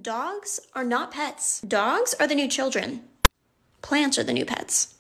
Dogs are not pets. Dogs are the new children. Plants are the new pets.